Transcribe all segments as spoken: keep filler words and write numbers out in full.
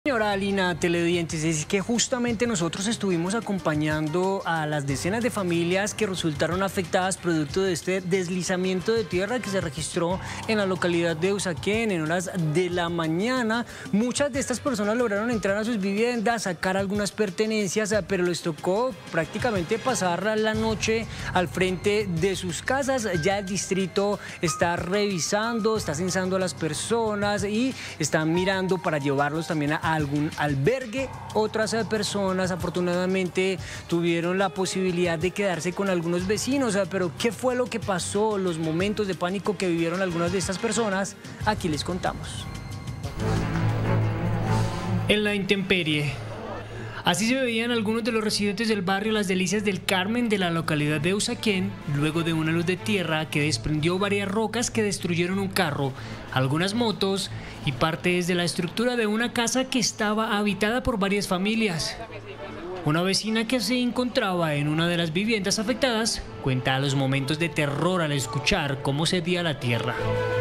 Señora Alina, televidentes, es que justamente nosotros estuvimos acompañando a las decenas de familias que resultaron afectadas producto de este deslizamiento de tierra que se registró en la localidad de Usaquén en horas de la mañana. Muchas de estas personas lograron entrar a sus viviendas, sacar algunas pertenencias, pero les tocó prácticamente pasar la noche al frente de sus casas. Ya el distrito está revisando, está censando a las personas y están mirando para llevarlos también a algún albergue. Otras personas afortunadamente tuvieron la posibilidad de quedarse con algunos vecinos, pero ¿qué fue lo que pasó? Los momentos de pánico que vivieron algunas de estas personas, aquí les contamos. En la intemperie. Así se veían algunos de los residentes del barrio Las Delicias del Carmen de la localidad de Usaquén, luego de una luz de tierra que desprendió varias rocas que destruyeron un carro, algunas motos y partes de la estructura de una casa que estaba habitada por varias familias. Una vecina que se encontraba en una de las viviendas afectadas cuenta los momentos de terror al escuchar cómo cedía la tierra.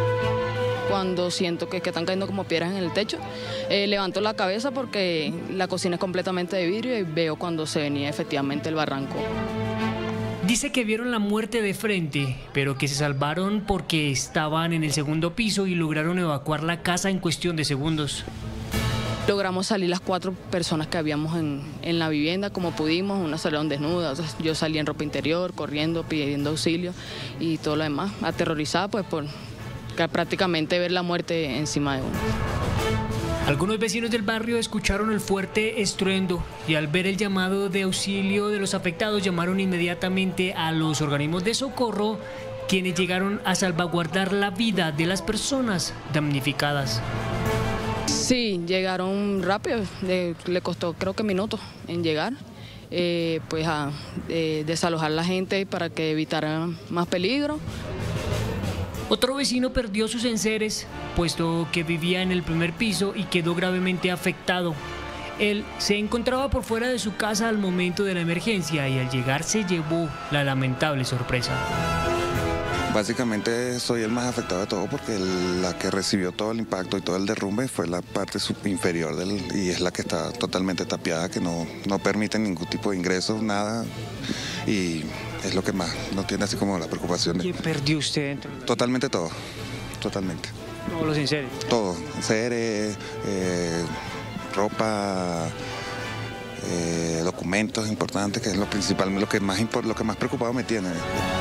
Cuando siento que, que están cayendo como piedras en el techo, eh, levanto la cabeza porque la cocina es completamente de vidrio y veo cuando se venía efectivamente el barranco. Dice que vieron la muerte de frente, pero que se salvaron porque estaban en el segundo piso y lograron evacuar la casa en cuestión de segundos. Logramos salir las cuatro personas que habíamos en, en la vivienda como pudimos, unas salieron desnudas, yo salí en ropa interior, corriendo, pidiendo auxilio y todo lo demás, aterrorizada pues por prácticamente ver la muerte encima de uno. Algunos vecinos del barrio escucharon el fuerte estruendo y al ver el llamado de auxilio de los afectados llamaron inmediatamente a los organismos de socorro, quienes llegaron a salvaguardar la vida de las personas damnificadas. Sí, llegaron rápido, le, le costó creo que minutos en llegar, eh, pues a eh, desalojar a la gente para que evitaran más peligro. Otro vecino perdió sus enseres, puesto que vivía en el primer piso y quedó gravemente afectado. Él se encontraba por fuera de su casa al momento de la emergencia y al llegar se llevó la lamentable sorpresa. Básicamente soy el más afectado de todo porque la que recibió todo el impacto y todo el derrumbe fue la parte inferior del, y es la que está totalmente tapiada, que no, no permite ningún tipo de ingreso, nada, y es lo que más no tiene así como la preocupación. ¿Qué perdió usted dentro? Totalmente todo, totalmente. ¿Todos los enseres? Todo, enseres, eh, ropa, eh, documentos importantes, que es lo principal, lo que más, lo que más preocupado me tiene.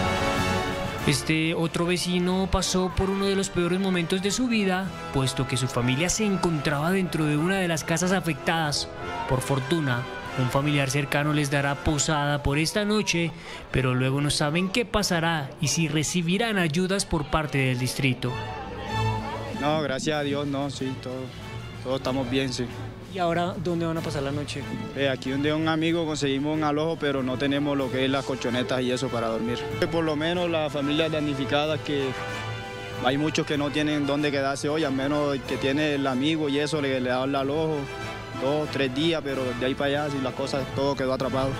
Este otro vecino pasó por uno de los peores momentos de su vida, puesto que su familia se encontraba dentro de una de las casas afectadas. Por fortuna, un familiar cercano les dará posada por esta noche, pero luego no saben qué pasará y si recibirán ayudas por parte del distrito. No, gracias a Dios, no, sí, todo, todos estamos bien, sí. ¿Y ahora dónde van a pasar la noche? Eh, aquí donde un amigo conseguimos un alojo, pero no tenemos lo que es las colchonetas y eso para dormir. Por lo menos las familias damnificadas, que hay muchos que no tienen dónde quedarse hoy, al menos el que tiene el amigo y eso le, le da el alojo dos, tres días, pero de ahí para allá, si las cosas, todo quedó atrapado.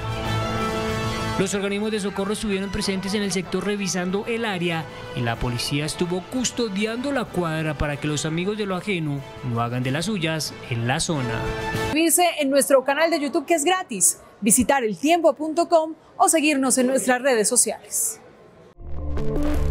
Los organismos de socorro estuvieron presentes en el sector revisando el área y la policía estuvo custodiando la cuadra para que los amigos de lo ajeno no hagan de las suyas en la zona. Suscribirse en nuestro canal de YouTube, que es gratis, visitar el tiempo punto com o seguirnos en nuestras redes sociales.